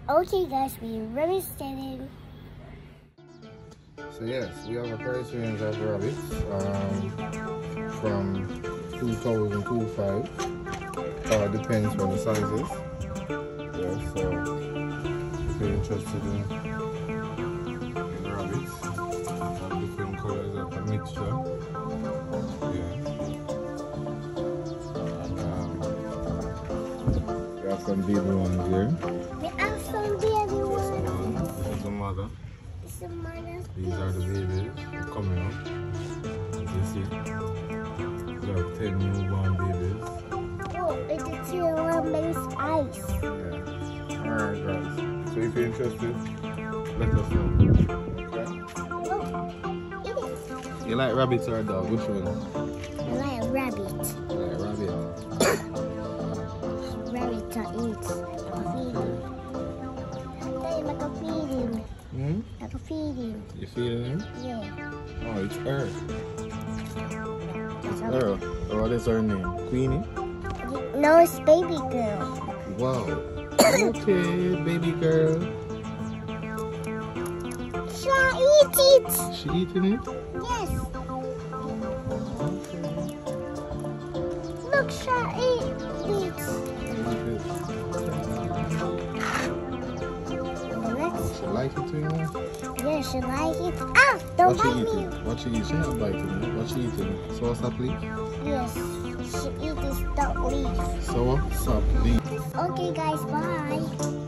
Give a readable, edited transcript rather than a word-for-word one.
Okay guys, we're very standing. So yes, we have a price range of rabbits from 2,000 to 5. Depends on the sizes. Yeah, so if you're interested in rabbits of different colors of a mixture, yeah. And we have some baby ones here. We have some baby ones. This is the mother. These are the babies coming up. As you see, we have 10 newborn babies. Oh, it's a tail baby's eyes. Yeah. Alright guys, so if you're interested, let us know. Okay? You like rabbits or a dog? Which one? I like a rabbit. You like a rabbit? Rabbit to eat. I can feed him. Hmm? I can feed him. You feeding him? Yeah. Oh, it's her. Earl. What is her name? Queenie? No, it's baby girl. Wow. Okay, baby girl. Shall I eat it? She eating it? Yes. Look, shall I eat it? She like it too, you know? Yeah, she like it. Ah, don't bite me. What she eating? She not biting it. What she eating? Sour sap leaf? Yes, she eats the leaf. Sour sap leaf. Okay guys, bye.